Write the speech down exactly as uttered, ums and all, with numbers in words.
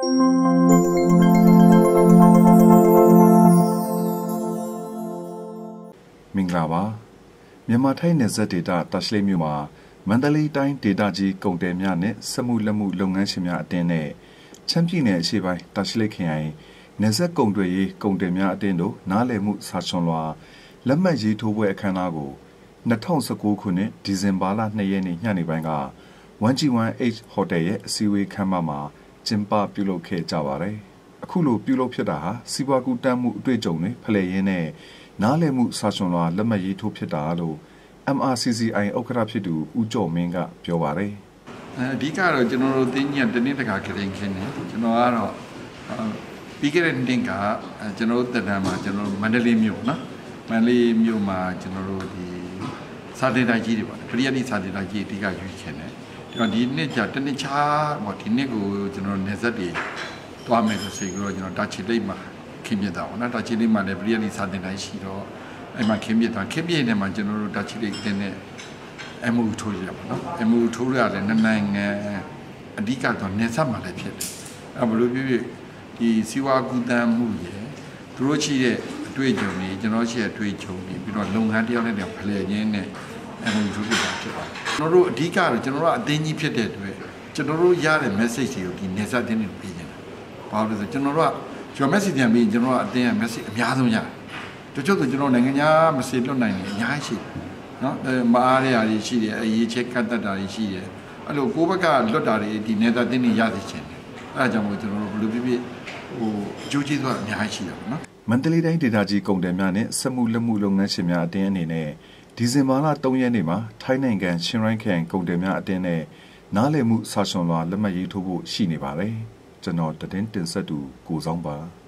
မင်္ဂလာပါမြန်မာထိုင်းနယ်စပ်ဒေသတာရှလိမြို့မှာမန္တလေးတိုင်းဒေသကြီးကုန်တယ်များနဲ့စက်မှုလက်မှုလုပ်ငန်းရှင်များအသင်းနဲ့ချမ်းပြည်နယ်အရှေ့ပိုင်းတာရှလိခရိုင်နယ်စပ်ကုန်တွေရေးကုန်တယ်များအသင်းတို့နားလည်မှုစာချွန်လွှာလက်မှတ်ရေးထိုးပွဲအခမ်းအနားကို၂၀၁၉ခုနှစ်ဒီဇင်ဘာလ၂ရက်နေ့ညနေပိုင်းက one G one H ဟိုတယ်ရဲ့အစည်းအဝေးခန်းမမှာကျင်းပပြုလုပ်ခဲ့ကြပါတယ်။အခုလိုပြုလုပ်ဖြစ်တာဟာစီးပွားကူးတန်းမှုအတွေ့အကြုံတွေဖလှယ်ရင်းနဲ့နားလည်မှုစာချွန်လွှာလက်မှတ်ရေးထိုးဖြစ်တာလို့ M R C C I ဥက္ကဋ္ဌဖြစ်သူဦးကျော်မင်းကပြောပါတယ်။အဓိကတော့ကျွန်တော်တို့တင်းကြီးကတနေ့တခါခရင်ခင်းနေကျွန်တော်ကတော့ပြီးခဲ့တဲ့နေ့ကကျွန်တော်တို့တက်တန်းမှာကျွန်တော်တို့မန္တလေးမြို့နော်မန္တလေးမြို့မှာကျွန်တော်တို့ဒီစာဒေတာကြီးတွေပါပရိယတ်စာဒေတာကြီးအဓိကရွေးချယ်တယ်ဒီတော့ဒီနေ့ကျတနေ့ချာပေါ့ဒီနေ့ကိုကျွန်တော်နေဆက်တွေတွားမယ်ဆိုစီကတော့ကျွန်တော်တာချီလိတ်မှာခင်းပြတာပေါ့နော်တာချီလိတ်မှာလည်းပရိယတ်စာဒေတာရှိတော့အဲ့မှာခင်းပြတာခင်းပြနေမှာကျွန်တော်တို့တာချီလိတ်တင်းနဲ့အမှုထိုးရပါတော့အမှုထိုးရတယ်နိုင်ငံအဓိကတော့နေဆက်မှာလည်းဖြစ်တယ်အဲ့ဘလို့ပြည့်ဒီစီဝါကူတန်းမှုရယ်သူတို့ရှိတဲ့အတွေ့အကြုံတွေကျွန်တော်ရှိတဲ့အတွေ့အကြုံတွေပြီးတော့လုပ်ငန်းတယောက်နဲ့တယောက်ဖလှယ်ရင်းနဲ့အမှုထိုးပြတာဖြစ်ပါတယ်ကျွန်တော်တို့အဓိကတော့ကျွန်တော်တို့အသိကြီးဖြစ်တဲ့အတွက်ကျွန်တော်တို့ရတဲ့ message တွေကိုဒီနေဆက်တင်းတွေပေးနေတာဘာလို့လဲဆိုကျွန်တော်တို့ကကျွန်တော် message ပြန်ပြီးကျွန်တော်ကအတင်းရဲ့ message အများဆုံးရတယ်တချို့ဆိုကျွန်တော်နိုင်ငံခြားမစေလွတ်နိုင်တယ်အများကြီးရှိတယ်နော်မအားရတွေရှိတယ်အရေးချက်ကတ်တတ်တာတွေရှိတယ်အဲ့လိုကိုယ့်ဘက်ကလွတ်တာတွေဒီနေဆက်တင်းတွေရသိချင်တယ်အဲ့ဒါကြောင့်မို့ကျွန်တော်တို့ဘယ်လိုဖြစ်ဖြစ်ဟိုအကျိုးကျေးဇူးကအများကြီးရှိတယ်နော်မန္တလေးတိုင်းဒေသကြီးကုန်တယ်များနဲ့စက်မှုလက်မှုလုပ်ငန်းရှင်များအသင်းအနေနဲ့ဒီဇင်ဘာလ၃ရက်နေ့မှာထိုင်းနိုင်ငံချင်းရိုင်းခရိုင်ကုန်တယ်များအသင်းနဲ့နားလည်မှုစာချွန်လွှာလက်မှတ်ရေးထိုးဖို့ရှိနေပါတယ်ကျွန်တော်တင်တင်ဆက်သူကိုဆောင်ပါ